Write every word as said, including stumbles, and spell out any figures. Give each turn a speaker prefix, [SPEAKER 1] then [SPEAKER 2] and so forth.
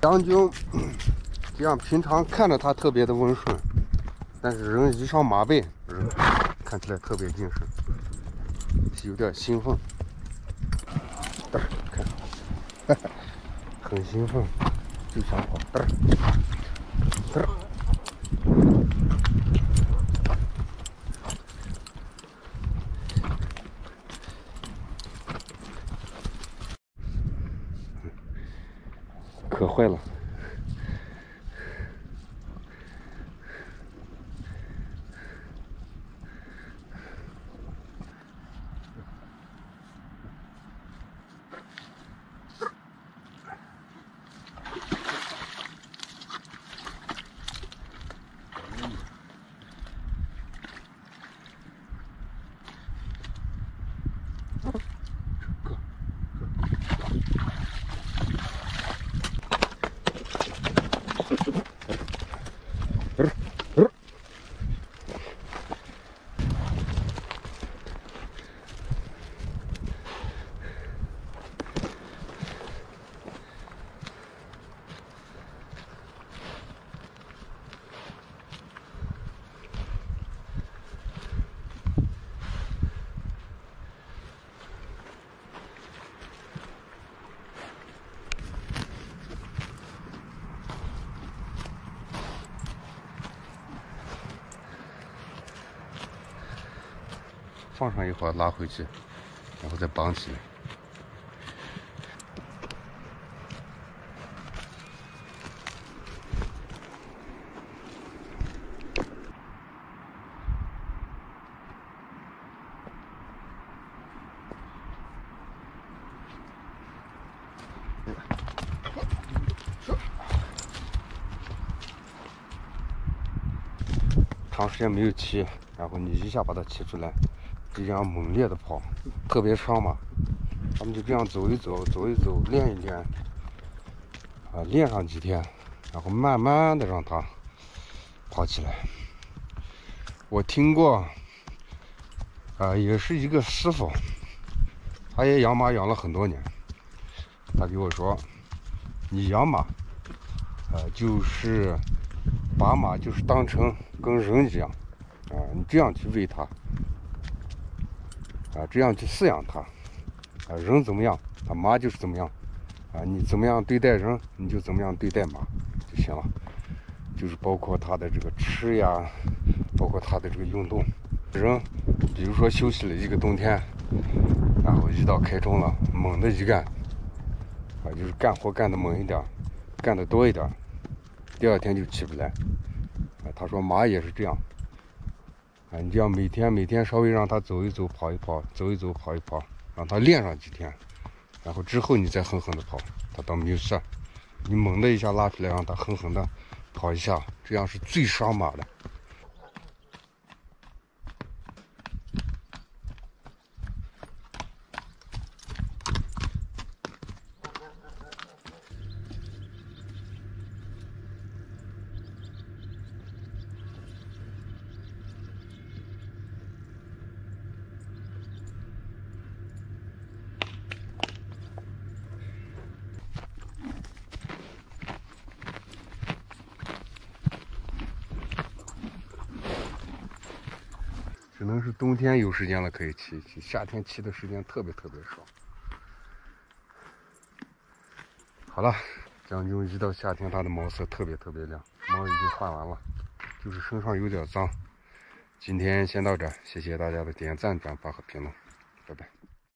[SPEAKER 1] 将军这样平常看着它特别的温顺，但是人一上马背，人看起来特别精神，有点兴奋。嘚儿，看，哈哈，很兴奋，就想跑。嘚儿，嘚儿。可坏了。放上一会儿，拉回去，然后再绑起来。长时间没有骑，然后你一下把它骑出来，就这样猛烈的跑，特别伤马。咱们就这样走一走，走一走，练一练，啊，练上几天，然后慢慢的让它跑起来。我听过，啊，也是一个师傅，他也养马养了很多年，他给我说，你养马，啊，就是把马就是当成跟人一样，啊，你这样去喂它，啊，这样去饲养它，啊，人怎么样，啊，马就是怎么样，啊，你怎么样对待人，你就怎么样对待马就行了，就是包括它的这个吃呀，包括它的这个运动。人，比如说休息了一个冬天，然后一到开春了，猛的一干，啊，就是干活干的猛一点，干的多一点，第二天就起不来。啊，他说马也是这样，啊，你这样每天每天稍微让它走一走，跑一跑，走一走，跑一跑，让它练上几天，然后之后你再狠狠的跑，它倒没有事。你猛的一下拉出来，让它狠狠的跑一下，这样是最伤马的。只能是冬天有时间了可以骑一骑，夏天骑的时间特别特别少。好了，将军一到夏天，它的毛色特别特别亮，毛已经换完了，就是身上有点脏。今天先到这儿，谢谢大家的点赞、转发和评论，拜拜。